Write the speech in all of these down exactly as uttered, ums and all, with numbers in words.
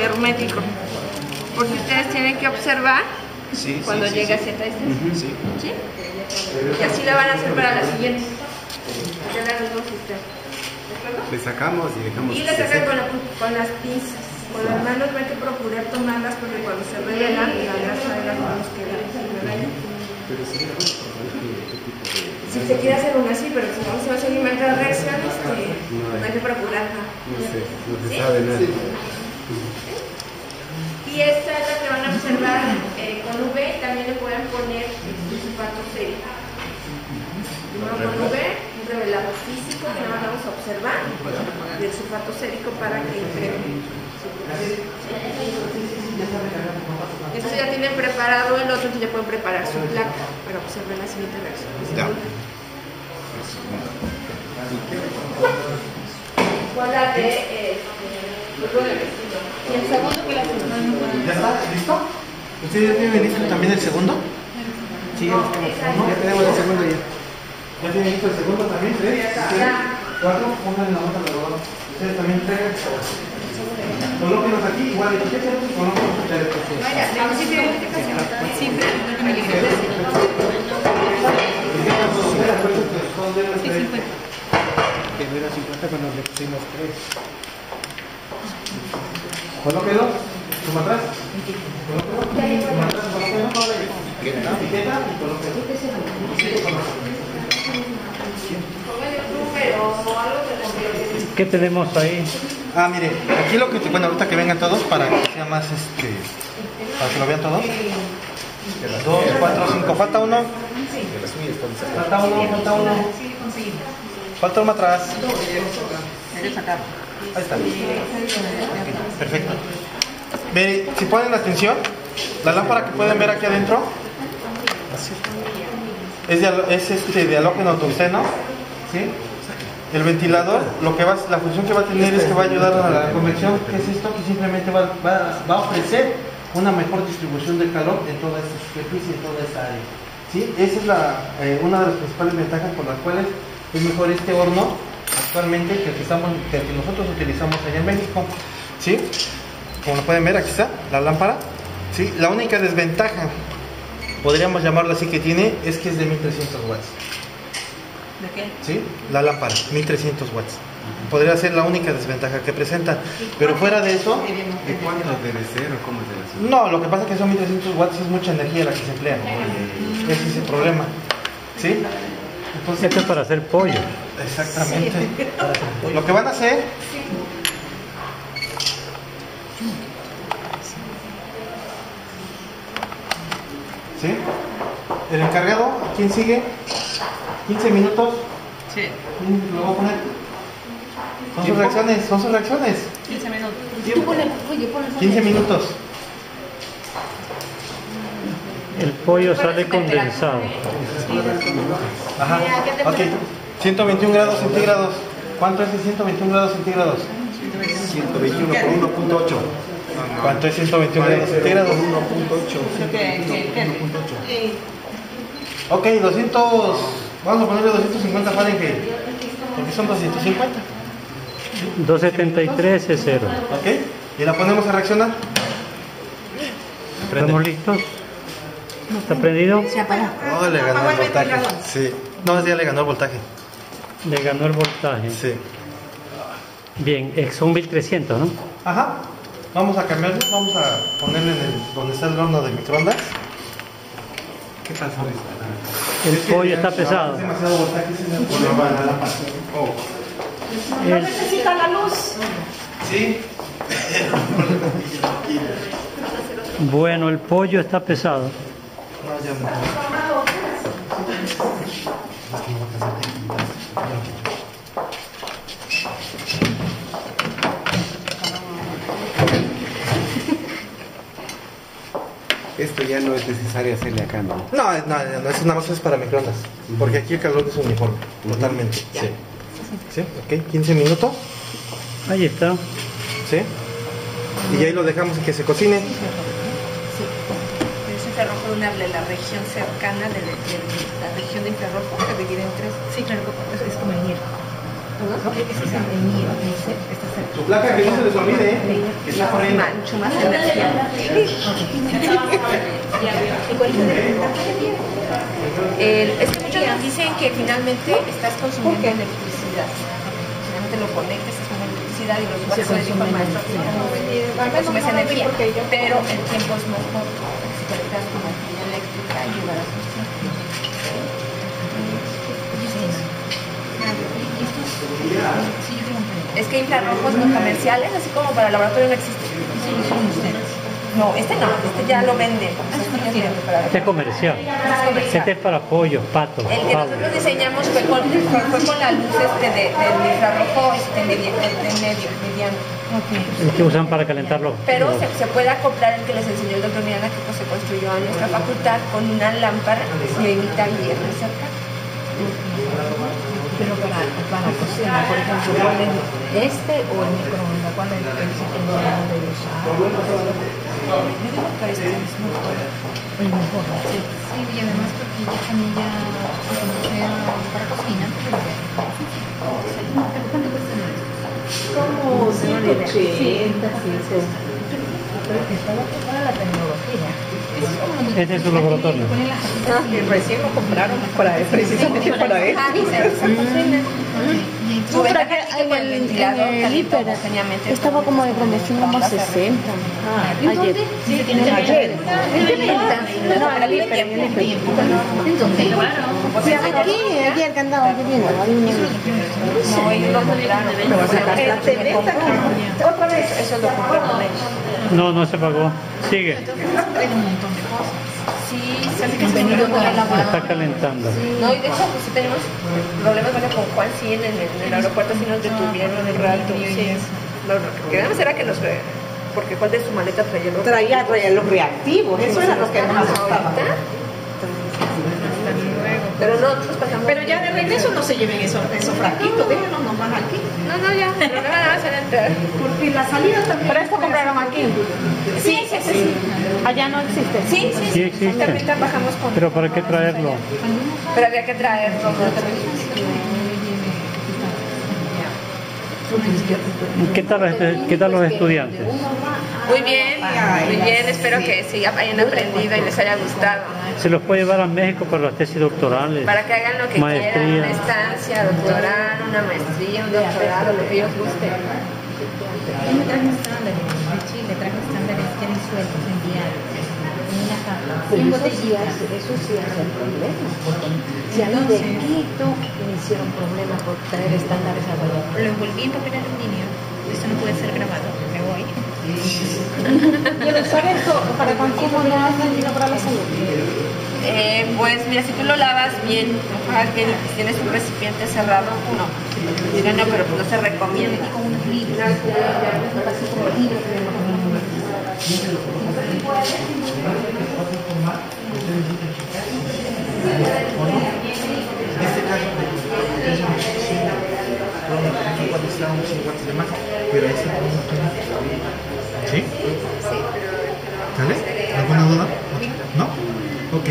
hermético. Porque ustedes tienen que observar sí, cuando sí, llegue sí, a cierta distancia. Uh-huh, sí. ¿Sí? Y así la van a hacer para la siguiente. Ya la vamos a hacer. ¿De acuerdo? Le sacamos y dejamos. Y le sacan con, la, con las pinzas. Con las manos hay que procurar tomarlas porque cuando se revelan, la grasa de las manos queda ahí. Pero sería bueno, si se quiere hacer una así, pero si no se va a seguir marcar reacciones, este, no, hay, no hay que procurarla. No sé, no se ¿sí? sabe nada. Sí. Y esta es la que van a observar eh, con U V, también le pueden poner el sulfato sérico. Primero con U V, un revelado físico que nada más vamos a observar, y el sulfato sérico para que impregne. Esto ya tienen preparado el otro, que ya pueden preparar su placa para observar la siguiente reacción. Ya. ¿Cuál la de eh, y el segundo que la segunda? ¿Ya está? ¿Listo? ¿Usted ya tiene listo también el segundo? Sí, ya, no, ya tenemos el segundo ya. ¿Ya tiene listo el segundo también? ¿Tres? ¿Cuatro? Pongan en la nota de los. Ustedes también traigan. Colóquenos aquí, igual, etiqueten, colóquenos aquí. Vaya, vamos a ir a etiquetación. Siempre. Sí, cincuenta. Que no era cincuenta cuando le pusimos tres. Colóquelo, suma atrás. Colóquelo, suma atrás, colóquelo. Etiqueta y colóquelo. ¿Qué tenemos ahí? Ah, mire, aquí lo que, bueno, ahorita que vengan todos para que sea más, este, para que lo vean todos. Dos, cuatro, cinco, falta uno. Falta uno, falta uno. Falta uno atrás. Ahí está. Perfecto. Ve, si ponen atención, la lámpara que pueden ver aquí adentro es, de, es este de halógeno tungsteno, ¿sí? El ventilador, lo que va, la función que va a tener es que va a ayudar a la convección, que es esto, que simplemente va, va, va a ofrecer una mejor distribución de calor en toda esta superficie, en toda esta área. ¿Sí? Esa es la, eh, una de las principales ventajas por las cuales es mejor este horno actualmente que el que, estamos, que el que nosotros utilizamos allá en México. ¿Sí? Como lo pueden ver, aquí está la lámpara. ¿Sí? La única desventaja, podríamos llamarlo así, que tiene es que es de mil trescientos watts. ¿De qué? ¿Sí? La lámpara, mil trescientos watts. Podría ser la única desventaja que presenta. Pero fuera de eso... ¿De cuánto debe ser o cómo debe ser? No, lo que pasa es que son mil trescientos watts, es mucha energía la que se emplea. Ese es el problema. ¿Sí? Entonces, esto es para hacer pollo. Exactamente. Sí. Lo que van a hacer... ¿Sí? El encargado, ¿quién sigue? quince minutos. Sí. Lo voy a poner. Son sus reacciones, son sus reacciones. quince minutos. quince minutos. El pollo sale condensado. Ajá. Ok. ciento veintiún grados centígrados. ¿Cuánto es de ciento veintiún grados centígrados? ciento veintiuno por uno punto ocho. ¿Cuánto es ciento veintiún grados centígrados? uno punto ocho. ¿Qué? Ok, doscientos. Vamos a ponerle doscientos cincuenta Fahrenheit. Porque son doscientos cincuenta. doscientos setenta y tres es cero. Ok. ¿Y la ponemos a reaccionar? ¿Estamos listos? ¿Está prendido? Se apagó. Oh, le ganó el voltaje. Sí. No, ya le ganó el voltaje. Le ganó el voltaje. Sí. Bien, son mil trescientos, ¿no? Ajá. Vamos a cambiarlo. Vamos a ponerle en el, donde está el horno de microondas. ¿Qué pasó? El pollo está pesado. Es demasiado voltaje, ese es el problema de la lámpara. Oh. No necesita la luz. Sí. Bueno, el pollo está pesado. No, ya no. Esto ya no es necesario hacerle acá, ¿no? No, no, no, eso nada más es para microondas. Porque aquí el calor es uniforme, totalmente. Sí. Sí, ok, quince minutos. Ahí está. Sí. Y ahí lo dejamos que se cocine. Sí. Es infrarrojo de una de la región cercana de, de, de la región de infrarrojo, que divide en tres. Sí, claro, es, es como el hielo. Tu placa que no se les olvide, ¿eh? Que está corriendo. Mucho más energía. El- es que muchos nos dicen que finalmente estás consumiendo electricidad. Finalmente lo conectas, es una electricidad y los watts le dijo el maestro que consumes energía, pero el tiempo es mejor si te quedas con energía eléctrica y llevar a función. Es que infrarrojos no comerciales, así como para laboratorio no existen. No, este no, este ya lo venden. Este es comercial. Este es para pollos, patos, El que pavos. nosotros diseñamos fue con, fue con la luz este de, del infrarrojo este medio, de medio, mediano. El que usan para calentar los... Pero los- se, se puede acoplar el que les enseñó el doctor Miranda, que pues, se construyó en nuestra facultad con una lámpara que emita hierro cerca. Pero para, para cocina, por ejemplo, ¿cuál es este o el microondas? ¿Cuál es el que se de usar? Yo digo que este es mejor. El mejor, sí. Sí, y además porque ya también ya, como sea para cocina, pero pero ¿cuánto cuestan estos? Como ciento ochenta, sí. Pero que estaba para la tecnología. Es como donde Este es su laboratorio. le ponen las tapitas Ah, que recién lo compraron para precisamente para eso. Ah, dice, esa cocina. y Su No, pero ventaja que es que en con el el, ventilador en el calienta hiper homogéneamente estaba todo. como de promoción como sesenta. Ah, Ayer. sí, ayer. ¿En qué venta? No, en el hiper, en el hiper. ¿En dónde? Sí, aquí, ayer que andaba viviendo. No, ellos lo compraron. Lo vas a sacar. Te venta aquí. Otra vez. Eso lo compraron ellos. No, no se pagó. Sigue. Traen un montón de cosas. Sí, casi que se me con la lavadora. Está calentando. No, y de hecho, pues sí tenemos problemas bueno, con Juan, sí, en el, en el aeropuerto sí nos detuvieron un rato. Sí. Lo lo que queríamos era que nos... re- Porque Juan de su maleta traía los... Traía, traía los reactivos, eso era lo que nos asustaba. Ahorita. Pero no, nosotros pasamos... Pero ya de regreso no se lleven esos, esos frasquitos, déjenos nomás aquí. No, no, ya. Pero no nada más era entrar. Porque la salida también. Pero esto compraron aquí. Sí, sí, sí. sí. Allá no existe. Sí, sí, Sí sí. existe. También trabajamos con... Pero ¿para qué traerlo? Pero había que traerlo. ¿Qué tal, los estu- qué tal los estudiantes? Muy bien, muy bien. Espero que sí hayan aprendido y les haya gustado. Se los puede llevar a México para las tesis doctorales. Para que hagan lo que Maestría. quieran, una estancia, doctorado, una maestría, un doctorado, lo que ellos gusten. Yo me traje estándares de Chile, traje estándares ya disueltos en diarios, en una caja, en botellitas. Eso sí hace el problema. Si a mí de Quito me hicieron problemas por traer estándares a Guadalajara. Lo envolví en papel aluminio. Esto no puede ser grabado. Me voy. Pero ¿sabes esto para consumo no es dañino para la salud? Eh, pues mira, si tú lo lavas bien, lo juegas bien y tienes un recipiente cerrado, no. Digo, no, pero pues no se recomienda. Con unos libros. En este caso, cuando está un cincuenta de más, pero este producto no. ¿Sí? ¿Sale? ¿Alguna duda? ¿No? Ok.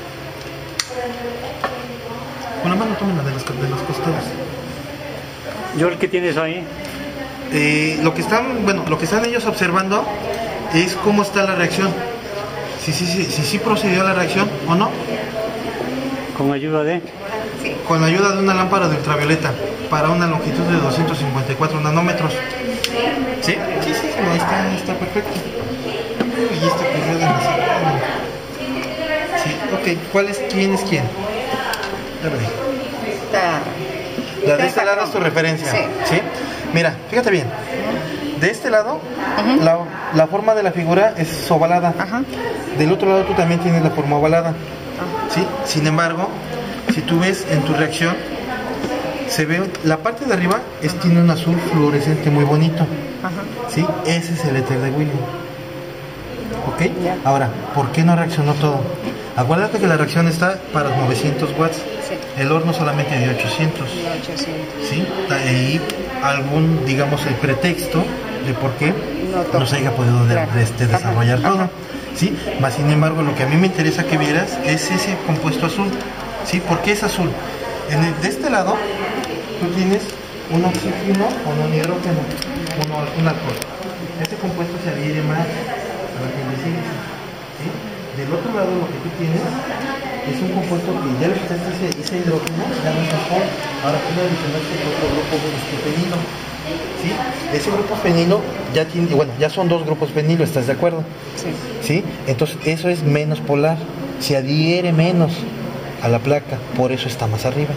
Con la mano tomen la de los, de los costados. Joel, ¿qué tienes ahí? Eh, lo que están, bueno, lo que están ellos observando es cómo está la reacción. Si sí si, si, si procedió la reacción o no, Con ayuda de... con la ayuda de una lámpara de ultravioleta para una longitud de doscientos cincuenta y cuatro nanómetros. ¿Sí? Sí, sí, no, está, está perfecto. Y este correo de la sala. Sí, ok. ¿Cuál es, quién es quién? A ver. La de este lado es tu referencia. Sí. Mira, fíjate bien. De este lado, la, la forma de la figura es ovalada. Del otro lado tú también tienes la forma ovalada. ¿Sí? Sin embargo, si tú ves en tu reacción, se ve la parte de arriba es, tiene un azul fluorescente muy bonito. ¿Sí? Ese es el éter de William. ¿Ok? Ahora, ¿por qué no reaccionó todo? Acuérdate que la reacción está para novecientos watts. El horno solamente de ochocientos. ¿Sí? Ahí algún, digamos, el pretexto de por qué no se haya podido de- de- este, desarrollar todo. ¿Sí? Más sin embargo, lo que a mí me interesa que vieras es ese compuesto azul. ¿Sí? ¿Por qué es azul? En el- de este lado, tú tienes un oxígeno con un hidrógeno, un, un alcohol. Este compuesto se adhiere más a la geldesílice, ¿sí? Del otro lado lo que tú tienes es un compuesto que ya le quitaste ese, ese hidrógeno, ya no es alcohol. Ahora tú le adicionaste el otro grupo este fenilo, ¿sí? Ese grupo fenilo ya tiene, bueno, ya son dos grupos fenilo, ¿estás de acuerdo? Sí. ¿Sí? Entonces eso es menos polar, se adhiere menos a la placa, por eso está más arriba.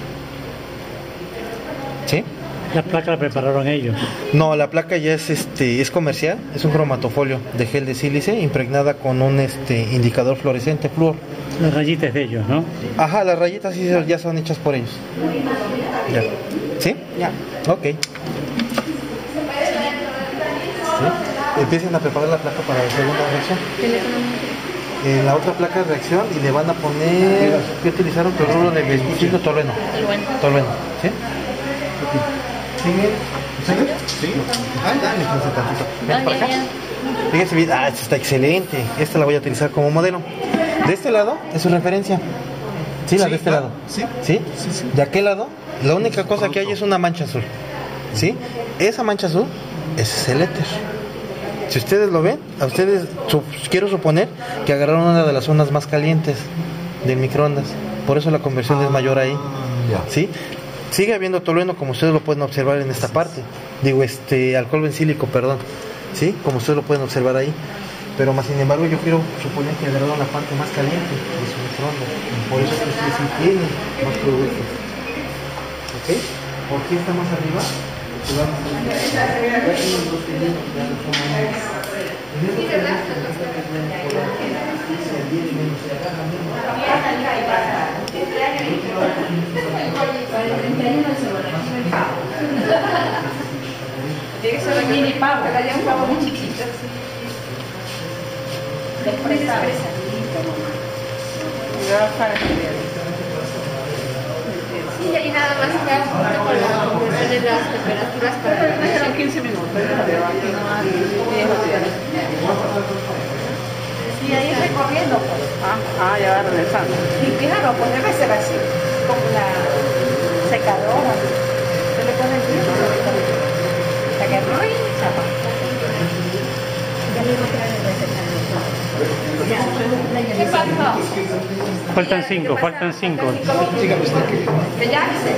¿Sí? La placa la prepararon ellos. No, la placa ya es este es comercial, es un cromatofolio de gel de sílice impregnada con un este indicador fluorescente flúor. Las rayitas de ellos, ¿no? Ajá, las rayitas sí ya son hechas por ellos. Ya. ¿Sí? Ya. Ok. ¿Sí? Empiecen a preparar la placa para la segunda reacción. En la otra placa de reacción y le van a poner, ¿qué utilizaron? Cloruro de metilciclo tolueno. Tolueno. ¿Sí? ¿Siguen? ¿Ustedes? Sí. Ah, dale, entonces tantito. Ven para acá. Fíjense bien, ah, esta está excelente. Esta la voy a utilizar como modelo. De este lado es su referencia. Sí, la de este lado. Sí. ¿Sí? De aquel lado, la única cosa que hay es una mancha azul. ¿Sí? Esa mancha azul, ese es el éter. Si ustedes lo ven, a ustedes su, quiero suponer que agarraron una de las zonas más calientes del microondas. Por eso la conversión es mayor ahí. ¿Sí? Sigue habiendo tolueno, como ustedes lo pueden observar en esta parte. Digo, este alcohol bencílico, perdón. ¿Sí? Como ustedes lo pueden observar ahí. Pero más sin embargo yo quiero suponer que agarraron la parte más caliente de su microondas. Por eso es que ustedes sí tienen más productos. ¿Ok? ¿Por qué está más arriba? Pues vamos a ver. Ya tienen dos tenidos, ya no son menos. En este caso, es menos polar. Se adhiere menos, se agarra menos. Tiene que ser un mini pavo, que haya un pavo muy chiquito. De fresa. Sí, y ahí nada más acá poner las temperaturas para Son quince minutos. Y ahí recorriendo, pues. Ah, ah, ya va regresando. Y claro, pues debe ser así, como la secadora. Se le pone el tiempo, se agarró y chapa. Ya le voy a traer el recetario. ¿Qué pasó? Faltan cinco, faltan cinco. Que ya se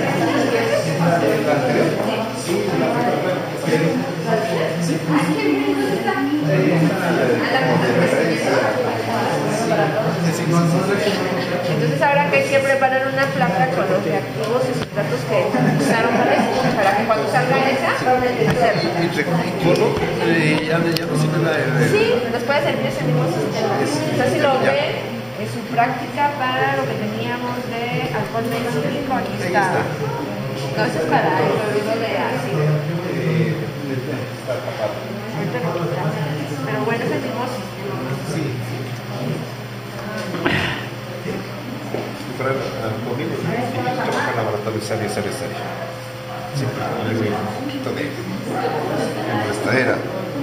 Entonces ahora que hay que preparar una placa con los reactivos y sustratos que usaron para esto, para que cuando salga esa, hacerlo. Ya no sirve la de... Sí, nos puede servir ese mismo sistema. O sea, si lo ven, en su práctica para lo que teníamos de alcohol bencílico, aquí está. No, eso es para el cloruro de ácido. Ahorita lo quitamos. Pero bueno, es el mismo sistema. Para conmigo, trabaja en laboratorio serie, serie, serie. Siempre ponerle un poquito de prestadera.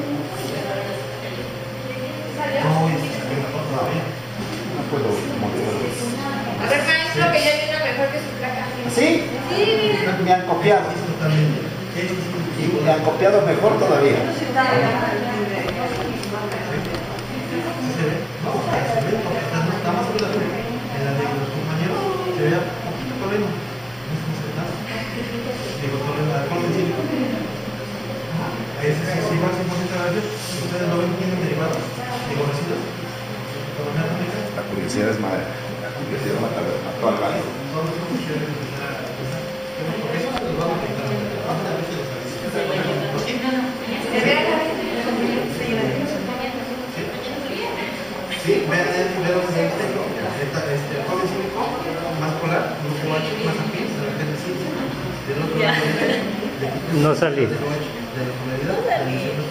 No puedo moverlo. A ver, maestro, que ya vino mejor que su placa. ¿Sí? Sí. Me han copiado. Y me han copiado mejor todavía. Se veía un poquito tolueno. Digo, tolueno, alcohol bencílico. Ese sí, sí, va cien por ciento de rayos. Ustedes lo ven, tienen derivados. Digo, residuos. La curiosidad es madre. La curiosidad mata al gallo. Sí, vean el siguiente. Este alcohol bencílico más polar, grupo H más afín, de la gente sí. Del otro lado No salí. de la polaridad,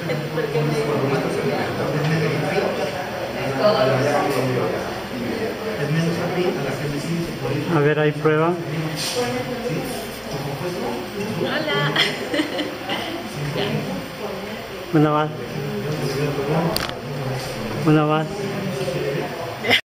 es menos afín a la gente sí. A ver, hay prueba. Hola. Una más. Una más.